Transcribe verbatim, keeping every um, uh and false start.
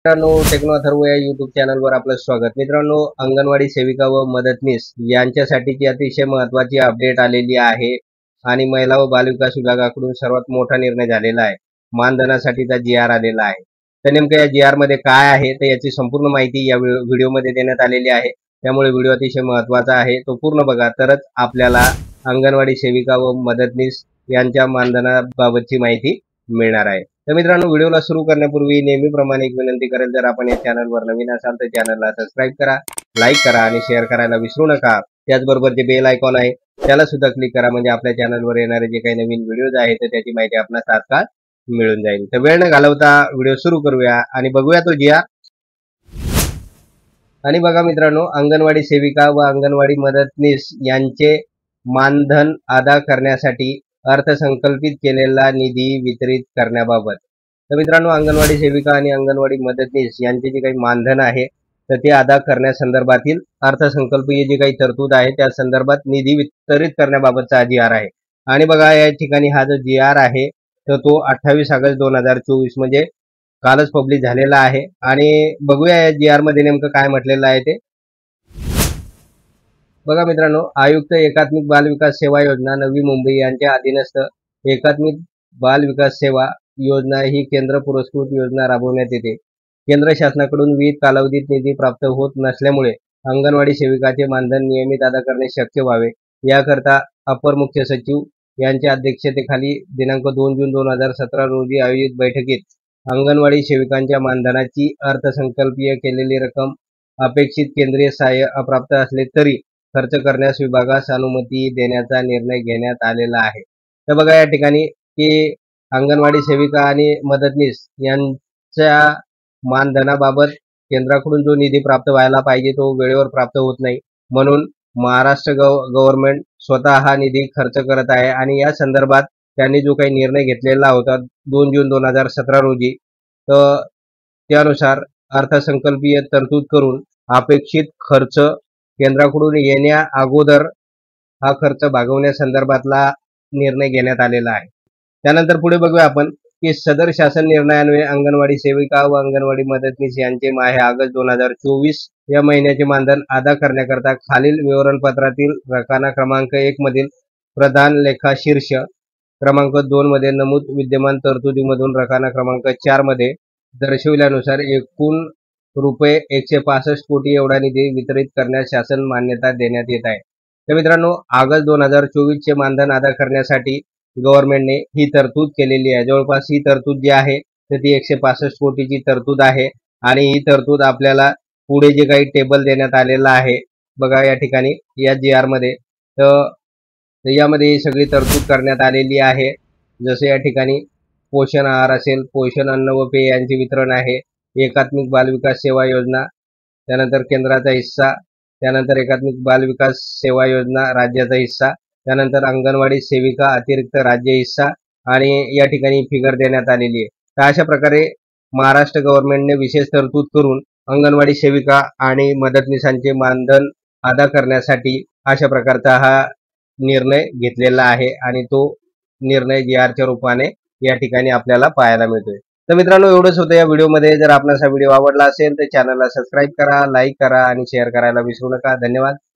मित्रांनो, टेक्नो अथर्व या युट्यूब चॅनलवर आपलं स्वागत. मित्रांनो, अंगणवाडी सेविका व मदतनीस यांच्यासाठीची अतिशय महत्त्वाची अपडेट आलेली आहे आणि महिला व बालविकास विभागाकडून सर्वात मोठा निर्णय झालेला आहे. मानधनासाठीचा जी आर आलेला आहे. तर नेमकं या जी आर मध्ये काय आहे तर याची संपूर्ण माहिती या व्हिडिओमध्ये देण्यात आलेली आहे. त्यामुळे व्हिडिओ अतिशय महत्त्वाचा आहे, तो पूर्ण बघा, तरच आपल्याला अंगणवाडी सेविका व मदतनीस यांच्या मानधनाबाबतची माहिती मिळणार आहे. तर मित्रांनो, व्हिडिओला सुरू करण्यापूर्वी नेहमीप्रमाणे एक विनंती करेल, जर आपण या चॅनलवर नवीन असाल तर चॅनलला सबस्क्राईब करा, लाईक करा आणि शेअर करायला विसरू नका. त्याचबरोबर जे बेल आयकॉन आहे त्याला सुद्धा क्लिक करा, म्हणजे आपल्या चॅनलवर येणारे जे काही नवीन व्हिडिओज आहेत तर त्याची माहिती आपल्याला तात्काळ मिळून जाईल. तर वेळ न घालवता व्हिडिओ सुरू करूया आणि बघूया तो जी आर. आणि बघा मित्रांनो, अंगणवाडी सेविका व अंगणवाडी मदतनीस यांचे मानधन अदा करण्यासाठी अर्थसंकल्पित केलेला निधी वितरित करण्याबाबत. तर मित्रांनो, अंगणवाडी सेविका आणि अंगणवाडी मदतनीस यांचे जे काही मानधन आहे तर ते अदा करण्यासंदर्भातील अर्थसंकल्पीय जी काही तरतूद आहे त्या संदर्भात निधी वितरित करण्याबाबतचा जी आर आहे. आणि बघा, या ठिकाणी हा जो जी आर आहे तर तो अठ्ठावीस ऑगस्ट दोन हजार चोवीस म्हणजे कालच पब्लिश झालेला आहे. आणि बघूया या जी आर मध्ये नेमकं काय म्हटलेलं आहे ते. बघा मित्रांनो, आयुक्त एकात्मिक बाल विकास सेवा योजना नवी मुंबई यांच्या अधीनस्थ एकात्मिक बाल विकास सेवा योजना ही केंद्र पुरस्कृत योजना राबवण्यात येते. केंद्र शासनाकडून विविध कालावधीत निधी प्राप्त होत नसल्यामुळे अंगणवाडी सेविकाचे मानधन नियमित अदा करणे शक्य व्हावे याकरता अपर मुख्य सचिव यांच्या अध्यक्षतेखाली दिनांक दोन जून दोन हजार सतरा रोजी आयोजित बैठकीत अंगणवाडी सेविकांच्या मानधनाची अर्थसंकल्पीय केलेली रक्कम अपेक्षित केंद्रीय सहाय्य अप्राप्त असले तरी खर्च करण्यास विभागास अनुमती देण्याचा निर्णय घेण्यात आलेला आहे. तर बघा, या ठिकाणी की अंगणवाडी सेविका आणि मदतनीस यांच्या मानधनाबाबत केंद्राकडून जो निधी प्राप्त व्हायला पाहिजे तो वेळेवर प्राप्त होत नाही, म्हणून महाराष्ट्र गव गव्हर्नमेंट स्वतः हा निधी खर्च करत आहे. आणि या संदर्भात त्यांनी जो काही निर्णय घेतलेला होता दोन जून दोन हजार सतरा रोजी, तर त्यानुसार अर्थसंकल्पीय तरतूद करून अपेक्षित खर्च केंद्राकडून येण्या अगोदर हा खर्च भागवण्यासंदर्भातला निर्णय घेण्यात आलेला आहे. त्यानंतर पुढे बघूया आपण की सदर शासन निर्णयान्वये अंगणवाडी सेविका व अंगणवाडी मदतनीस यांचे माहे ऑगस्ट दोन हजार चोवीस या महिन्याचे मानधन अदा करण्याकरता खालील विवरणपत्रातील रकाना क्रमांक एक मधील प्रधान लेखा शीर्ष क्रमांक दोन मध्ये नमूद विद्यमान तरतुदीमधून रकाना क्रमांक चार मध्ये दर्शविल्यानुसार एकूण रुपये एकशे पासष्ट कोटी एवढा निधी वितरित करण्यास शासन मान्यता देण्यात येत आहे. तर मित्रांनो, ऑगस्ट दोन हजार चोवीस चे मानधन अदा करण्यासाठी गव्हर्नमेंटने ही तरतूद केलेली आहे. जवळपास ही तरतूद जी आहे तर ती एकशे पासष्ट कोटीची तरतूद आहे. आणि ही तरतूद आपल्याला पुढे जे काही टेबल देण्यात आलेला आहे बघा या ठिकाणी या जी आर मध्ये, तर यामध्ये ही सगळी तरतूद करण्यात आलेली आहे. जसे या ठिकाणी पोषण आहार असेल, पोषण अन्न व पेय यांचे वितरण आहे, एकात्मिक बाल विकास सेवा योजना, त्यानंतर केंद्राचा हिस्सा, त्यानंतर एकात्मिक बाल विकास सेवा योजना राज्याचा हिस्सा, त्यानंतर अंगणवाडी सेविका अतिरिक्त राज्य हिस्सा आणि या ठिकाणी फिगर देण्यात आलेली आहे. तर अशा प्रकारे महाराष्ट्र गव्हर्नमेंटने विशेष तरतूद करून अंगणवाडी सेविका आणि मदतनीसांचे मानधन अदा करण्यासाठी अशा प्रकारचा हा निर्णय घेतलेला आहे आणि तो निर्णय जी आरच्या रूपाने या ठिकाणी आपल्याला पाहायला मिळतोय. तर मित्रांनो, एवढंच होतं या व्हिडिओमध्ये. जर आपल्याला हा व्हिडिओ आवडला असेल तर चॅनलला सबस्क्राईब करा, लाईक करा आणि शेअर करायला विसरू नका. धन्यवाद.